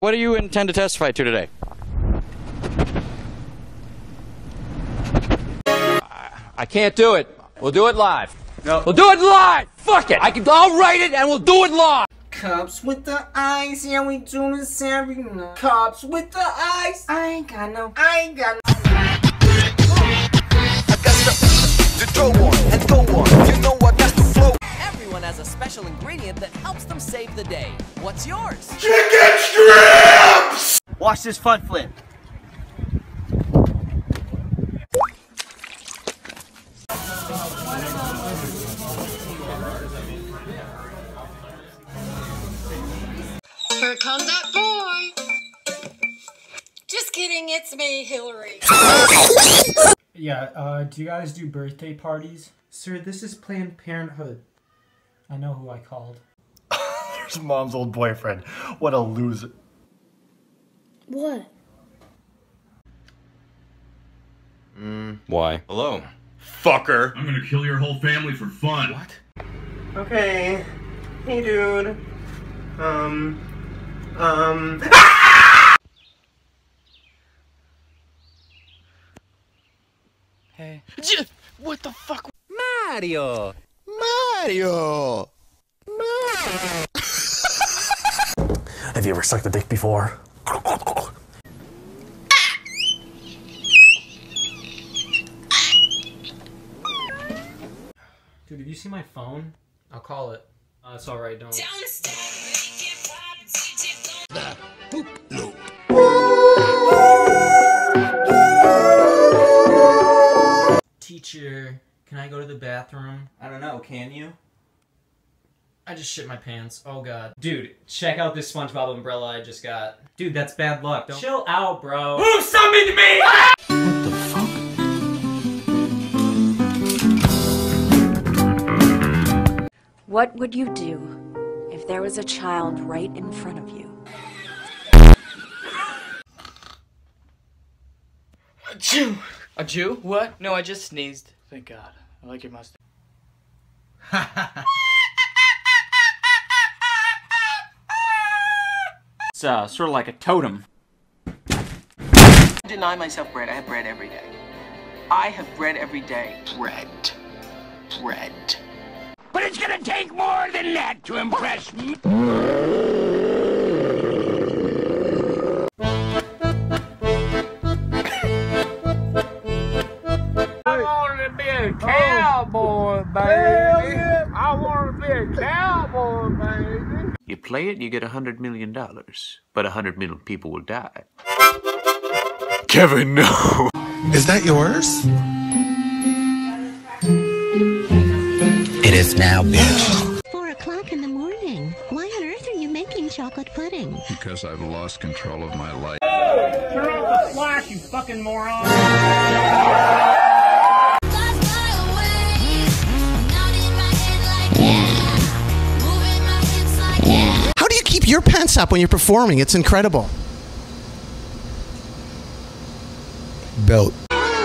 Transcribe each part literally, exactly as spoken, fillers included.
What do you intend to testify to today? I can't do it. We'll do it live. No. We'll do it live! Fuck it! I can, I'll write it and we'll do it live! Cups with the ice, yeah, we do this every night. Cups with the ice, I ain't got no, I ain't got no. I got the, to throw on and go on, you know I got the flow. Everyone has a special ingredient that helps them save the day. What's yours? Chicken strips! Watch this front flip. Here comes that boy. Just kidding, it's me, Hillary. Yeah, uh, do you guys do birthday parties? Sir, this is Planned Parenthood. I know who I called. There's Mom's old boyfriend. What a loser. What? Mm, why? Hello. Fucker. I'm gonna kill your whole family for fun. What? Okay. Hey, dude. Um. Um. Hey. What the fuck? Mario! Mario! Have you ever sucked a dick before? Dude, did you see my phone? I'll call it. Uh, it's alright, don't. The poop loop. Teacher, can I go to the bathroom? I don't know, can you? I just shit my pants. Oh god. Dude, check out this SpongeBob umbrella I just got. Dude, that's bad luck. Don't chill out, bro. Who summoned me? What the fuck? What would you do if there was a child right in front of you? A Jew! A Jew? What? No, I just sneezed. Thank God. I like your mustache. It's uh, sort of like a totem. I deny myself bread. I have bread every day. I have bread every day. Bread. Bread. But it's gonna take more than that to impress me. I want to be a cowboy, baby. I want to be a cowboy, baby. You play it, you get a hundred million dollars, but a hundred million people will die. Kevin, no. Is that yours? It is now, bitch. Four o'clock in the morning. Why on earth are you making chocolate pudding? Because I've lost control of my life. Oh, turn off the flash, you fucking moron! How do you keep your pants up when you're performing? It's incredible. Belt.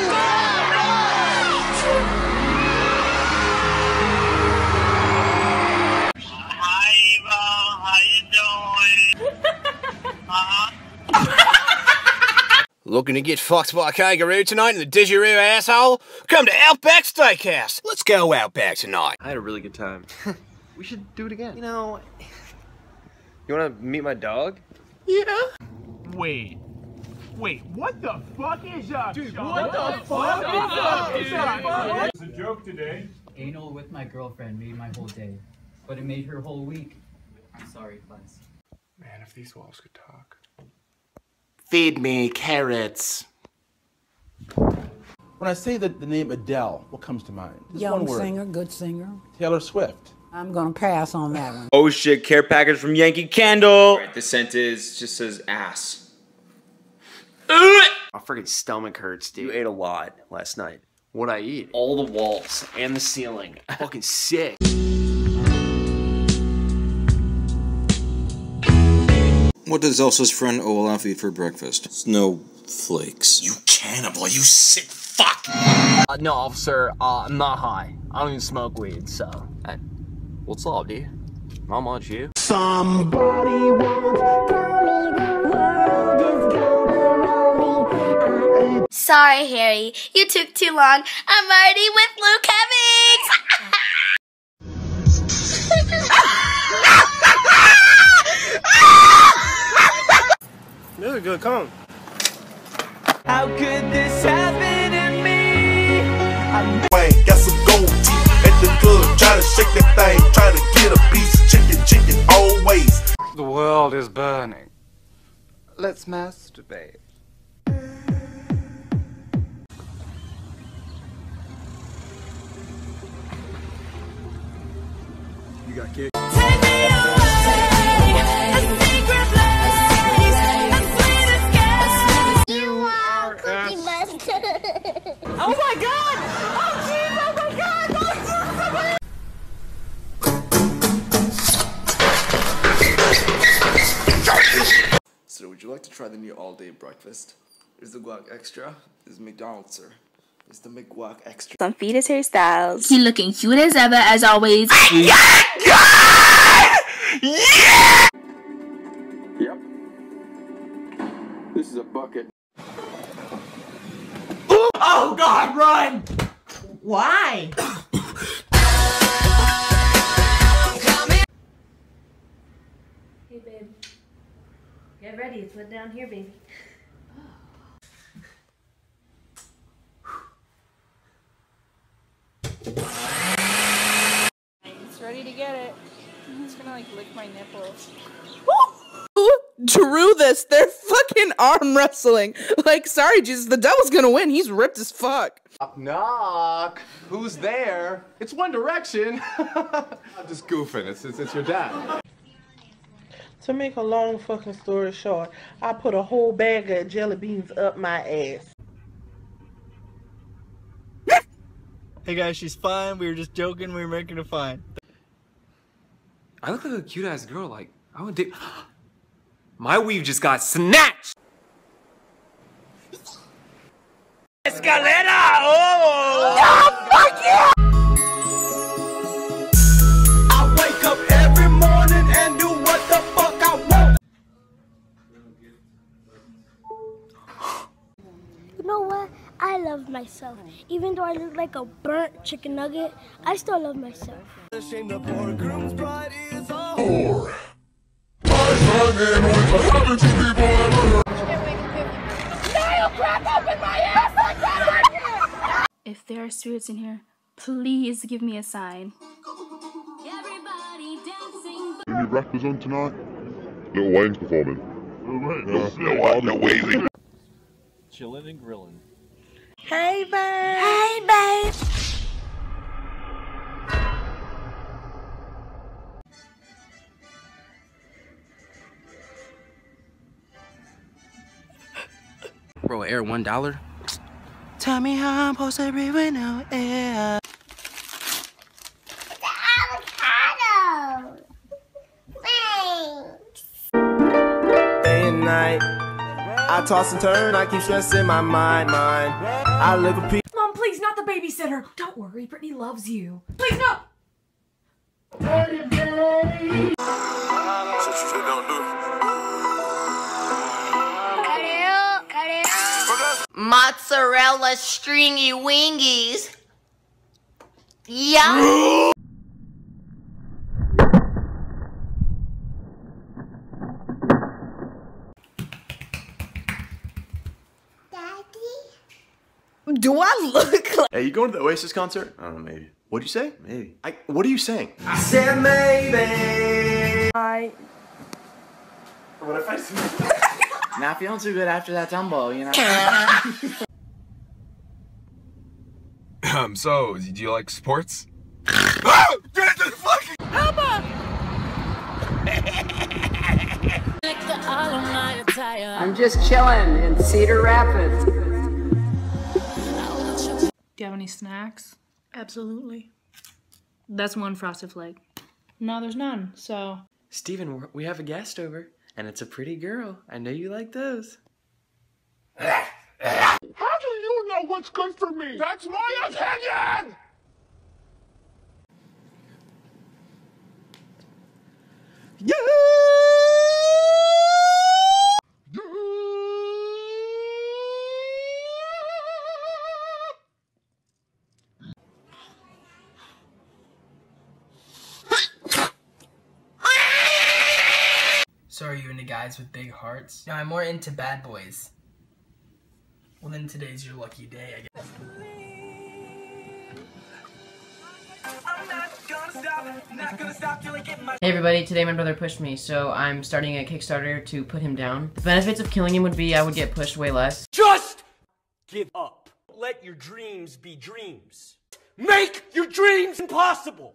Looking to get fucked by a kangaroo tonight in the didgeridoo, asshole? Come to Outback Steakhouse. Let's go Outback tonight. I had a really good time. We should do it again. You know... You wanna meet my dog? Yeah. Wait. Wait, what the fuck is up? Dude, Sean? what the What fuck the is up? is up? It's a joke today. Anal with my girlfriend made my whole day, but it made her whole week. I'm sorry, class. Man, if these walls could talk. Feed me carrots. When I say the, the name Adele, what comes to mind? Just Young one word. singer, good singer. Taylor Swift. I'm gonna pass on that one. Oh shit, care package from Yankee Candle. Right, the scent is, just says ass. My freaking stomach hurts, dude. You ate a lot last night. What'd I eat? All the walls and the ceiling. Fucking sick. What does Elsa's friend Olaf eat for breakfast? Snowflakes. You cannibal, you sick fuck! Uh, no, officer, uh, I'm not high. I don't even smoke weed, so... Hey, what's up, dude? Mom wants you. Somebody once told me the world is gonna roll me. Sorry, Harry. You took too long. I'm already with Luke Hemmings. This is a good cone. How could this happen to me? Wayne got some gold teeth at the club, try to shake that thing, try to get a piece of chicken, chicken always. The world is burning. Let's masturbate. You got kicked. Oh my god! Oh jeez! Oh my god! Oh, Sir, would you like to try the new all-day breakfast? Is the guac extra? Is McDonald's, sir? Is the McGuac extra? Some fetus hairstyles. He looking cute as ever, as always. yeah! Yep. This is a bucket. Oh god, run! Why? Hey babe, get ready, it's wet down here, baby. It's ready to get it. It's gonna like lick my nipples. Who drew this? They're fucking arm wrestling. Like, sorry, Jesus, the devil's gonna win. He's ripped as fuck. Knock, knock. Who's there? It's One Direction. I'm just goofing. It's, it's, it's your dad. To make a long fucking story short, I put a whole bag of jelly beans up my ass. Hey guys, she's fine. We were just joking. We were making her fine. I look like a cute ass girl. Like, I would date. My weave just got snatched! Escalera! Oh! Oh, fuck yeah! I wake up every morning and do what the fuck I want. You know what? I love myself. Even though I look like a burnt chicken nugget, I still love myself. If there are spirits in here, please give me a sign. Any rappers on tonight? Lil Wayne's performing. Lil Wayne, no, Lil Wayne, no Wayne. Chillin' and grillin'. Hey, babe. Hey, babe. Bro, air one dollar. Tell me how I'm supposed to breathe with no air. Avocado. Thanks. Day and night, I toss and turn. I keep stressing my mind, mind. I look a piece. Mom, please, not the babysitter. Don't worry, Brittany loves you. Please, no. Mozzarella stringy wingies. Yeah. Do I look like? Hey, you going to the Oasis concert? I don't know, maybe. What'd you say? Maybe. I. What are you saying? I said maybe. I. What if I say? Not feeling too good after that tumble, you know. Um. So, do you like sports? Oh! Jesus fucking! I'm just chilling in Cedar Rapids. Do you have any snacks? Absolutely. That's one Frosted Flake. No, there's none, so... Steven, we have a guest over, and it's a pretty girl. I know you like those. How do you know what's good for me? That's my opinion! So are you into guys with big hearts? No, I'm more into bad boys. Well, then today's your lucky day, I guess. Hey everybody, today my brother pushed me, so I'm starting a Kickstarter to put him down. The benefits of killing him would be I would get pushed way less. Just give up. Let your dreams be dreams. Make your dreams impossible.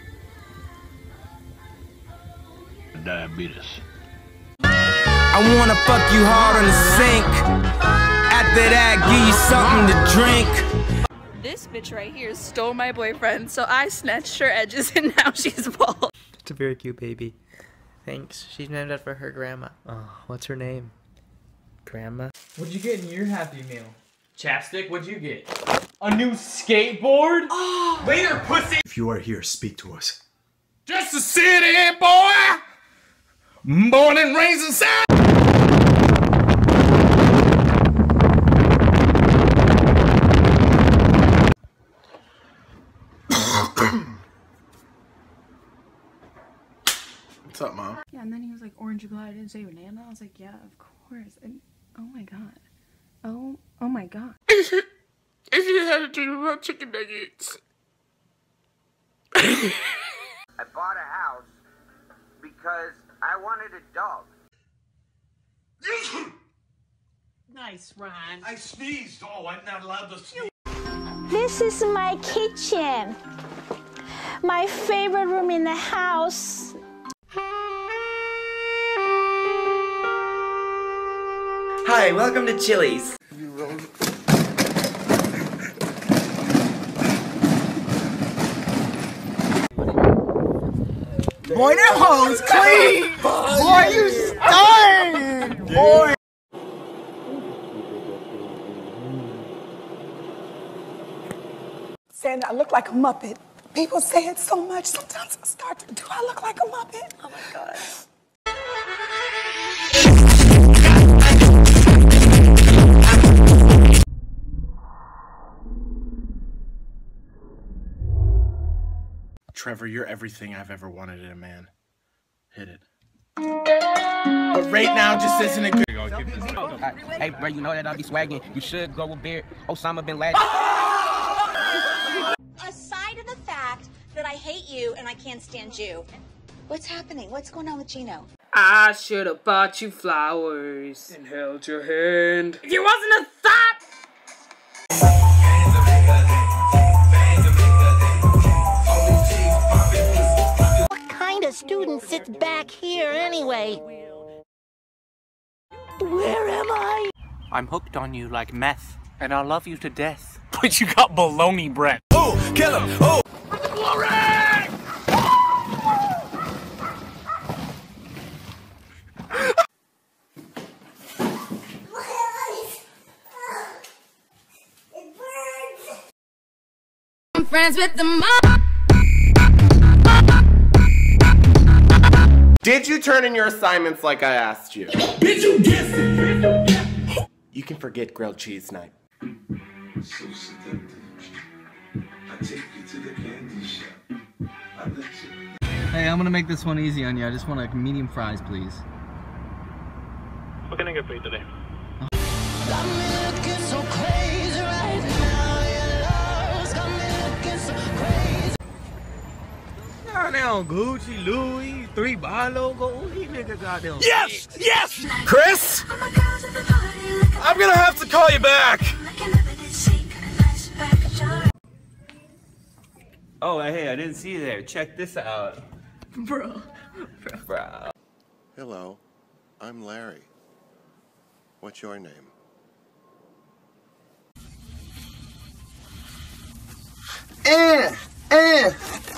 Diabetes. I wanna fuck you hard on the sink. After that, give you something to drink. This bitch right here stole my boyfriend, so I snatched her edges and now she's bald. It's a very cute baby. Thanks. She's named after her grandma. Oh, what's her name? Grandma? What'd you get in your Happy Meal? Chapstick, what'd you get? A new skateboard? Oh, later, pussy! If you are here, speak to us. Just a city boy! Born and raised inside. What's up, Mom? Yeah, and then he was like, orange or I didn't say banana. I was like, yeah, of course. And oh my god. Oh, oh my god. If you, if you had a dream about chicken nuggets. I bought a house because I wanted a dog. Nice, Ron. I sneezed. Oh, I'm not allowed to sneeze. This is my kitchen. My favorite room in the house. Hi, welcome to Chili's. Boy, that hoe's clean! Boy, you stink! Boy! Saying I look like a Muppet. People say it so much, sometimes I start to, do I look like a Muppet? Oh my God. Trevor, you're everything I've ever wanted in a man. Hit it. But right now just isn't a good. Hey, bro, you know that I be swagging. You should go with beard. Osama bin Laden. Aside of the fact that I hate you and I can't stand you, what's happening? What's going on with Gino? I should have bought you flowers and held your hand. You wasn't a thought. What kind of student sits back here anyway? Where am I? I'm hooked on you like meth, and I'll love you to death. But you got baloney breath. Oh, kill him! Oh! I'm friends with the mom. Did you turn in your assignments like I asked you? Did you guess it? You can forget grilled cheese night. So seductive. I take you to the candy shop. I let you. Hey, I'm gonna make this one easy on you. I just want like medium fries, please. What can I get for you today? Got me looking so crazy right now. Your love's got me looking so crazy. Nah, they on Gucci, Louis, three bar logo. These niggas got them. Yes! Yes! Chris! I'm gonna have to call you back! Oh, hey, I didn't see you there. Check this out. Bro. Bro. Bro. Hello, I'm Larry. What's your name? Eh, eh.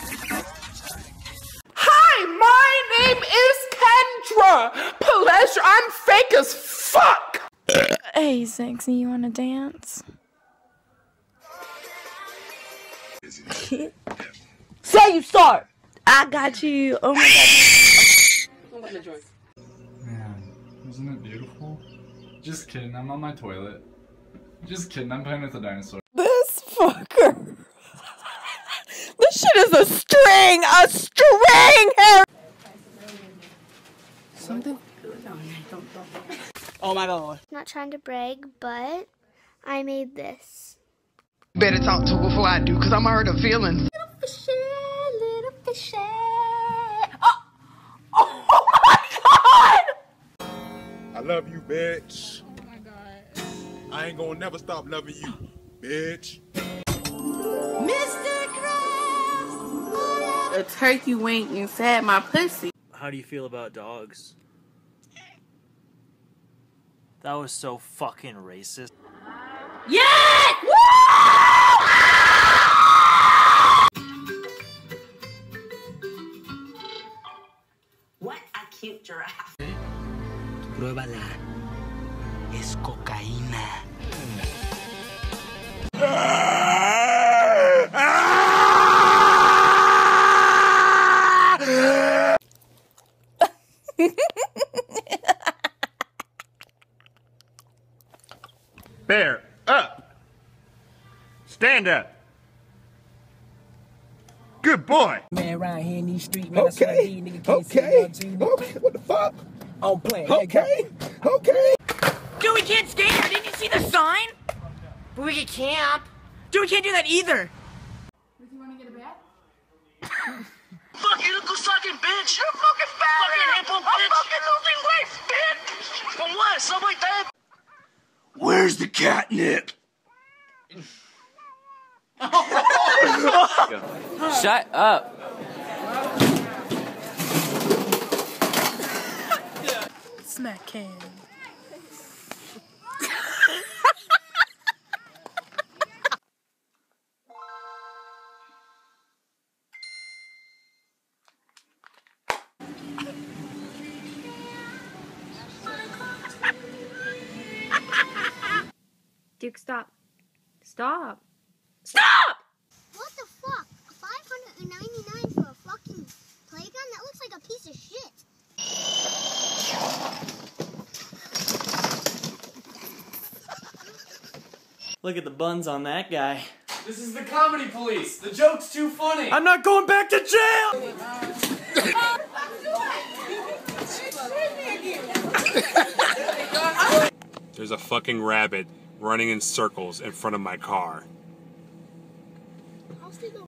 Hi, my name is Kendra. Pleasure, I'm fake as fuck. Hey, sexy, you wanna dance? Say you start. I got you. Oh my God. Man, isn't it beautiful? Just kidding, I'm on my toilet. Just kidding, I'm playing with a dinosaur. This fucker. This shit is a string. A string. Hair. Something Oh my god. Not trying to brag, but I made this. Better talk to her before I do, because I'm hurt her feelings. Little fishy, little fishy. I love you, bitch. Oh my god. I ain't gonna never stop loving you, bitch. Mister Krabs! A turkey wing inside my pussy. How do you feel about dogs? That was so fucking racist. Yes! Woo! What a cute giraffe. Pruébala. Es cocaína. Bear up. Stand up. Good boy. Man around here in these streets, man. Okay. Okay. Okay. What the fuck? I'm playing. Okay. Okay. Dude, we can't stay here. Didn't you see the sign? But we can camp. Dude, we can't do that either. Do you want to get a bat? Fuck you, little sucking bitch! You're fucking fat! Fucking hippo bitch! I'm fucking losing weight, bitch! From what? Something like that? Where's the catnip? Shut up. Smack can. Duke, stop. Stop. Stop! What the fuck? five hundred ninety-nine for a fucking playgun? That looks like a piece of shit. Look at the buns on that guy. This is the comedy police. The joke's too funny. I'm not going back to jail! There's a fucking rabbit running in circles in front of my car.